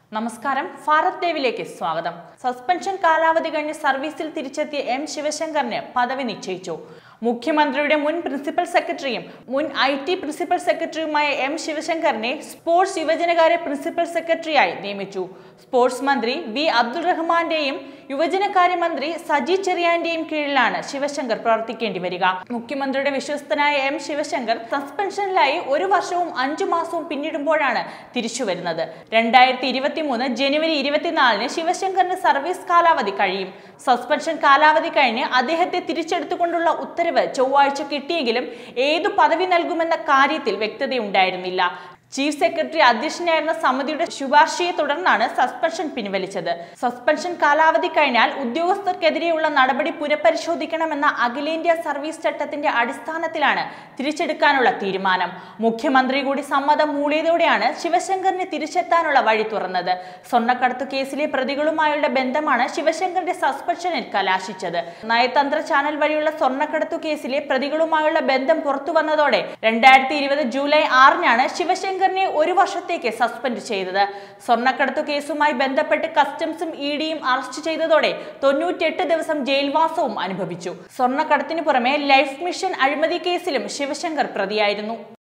നമസ്കാരം ഭാരത് ദേവിലേക്ക് സ്വാഗതം. സസ്പെൻഷൻ കാലാവധി കഴിഞ്ഞ് സർവീസിൽ തിരിച്ചെത്തിയ എം ശിവശങ്കറിന് പദവി നിശ്ചയിച്ചു. മുഖ്യമന്ത്രിയുടെ മുൻ പ്രിൻസിപ്പൽ സെക്രട്ടറിയും മുൻ IT പ്രിൻസിപ്പൽ സെക്രട്ടറിയുമായ എം ശിവശങ്കറിനെ സ്പോർട്സ് യുവജനകാര്യ പ്രിൻസിപ്പൽ സെക്രട്ടറിയായി നിയമിച്ചു. സ്പോർട്സ് മന്ത്രി വി അബ്ദുൾ റഹ്മാന്റെയും യുവജനകാര്യ മന്ത്രി സജി ചെറിയാന്റെയും കീഴിലാണ് ശിവശങ്കർ പ്രവർത്തിക്കേണ്ടി വരിക. മുഖ്യമന്ത്രിയുടെ വിശ്വസ്തനായ എം ശിവശങ്കർ സസ്പെൻഷനിലായി 1 വർഷവും 5 മാസവും പിന്നിടുമ്പോഴാണ് തിരിച്ചുവരുന്നത്. 2023 ജനുവരി 24 ശിവശങ്കറിന് സർവീസ് കാലാവധി കഴിയും. സസ്പെൻഷൻ കാലാവധി കഴിഞ്ഞ് അദ്ദേഹത്തെ തിരിച്ചെടുത്തുകൊണ്ടുള്ള ഉത്തരവ് ചൊവ്വാഴ്ച കിട്ടിയെങ്കിലും ഏതു പദവി നൽകുമെന്ന കാര്യത്തിൽ വ്യക്തതയുണ്ടായിരുന്നില്ല. ചീഫ് സെക്രട്ടറി അധ്യക്ഷനായിരുന്ന സമിതിയുടെ ശുപാർശയെ തുടർന്നാണ് സസ്പെൻഷൻ പിൻവലിച്ചത്. സസ്പെൻഷൻ കാലാവധി കഴിഞ്ഞാൽ ഉദ്യോഗസ്ഥർക്കെതിരെയുള്ള നടപടി പുനഃപരിശോധിക്കണമെന്ന അഖിലേന്ത്യാ സർവീസ് ചട്ടത്തിന്റെ അടിസ്ഥാനത്തിലാണ് തിരിച്ചെടുക്കാനുള്ള തീരുമാനം. മുഖ്യമന്ത്രി കൂടി സമ്മതം മൂളിയതോടെയാണ് ശിവശങ്കറിന് തിരിച്ചെത്താനുള്ള വഴി തുറന്നത്. സ്വർണ്ണക്കടത്തു കേസിലെ പ്രതികളുമായുള്ള ബന്ധമാണ് ശിവശങ്കറിന്റെ സസ്പെൻഷനിൽ കലാശിച്ചത്. നയതന്ത്ര ചാനൽ വഴിയുള്ള സ്വർണ്ണക്കടത്തു കേസിലെ പ്രതികളുമായുള്ള ബന്ധം പുറത്തുവന്നതോടെ 2020 ജൂലൈ 6 ശിവശങ്കർ 1 വർഷത്തേക്ക് സസ്പെൻഡ് ചെയ്തത്. സ്വർണ്ണക്കടത്തു കേസുമായി ബന്ധപ്പെട്ട് കസ്റ്റംസും EDയും അറസ്റ്റ് ചെയ്തതോടെ 98 ദിവസം ജയിൽവാസവും അനുഭവിച്ചു. സ്വർണ്ണക്കടത്തിനു പുറമെ ലൈഫ് മിഷൻ അഴിമതി കേസിലും ശിവശങ്കർ പ്രതിയായിരുന്നു.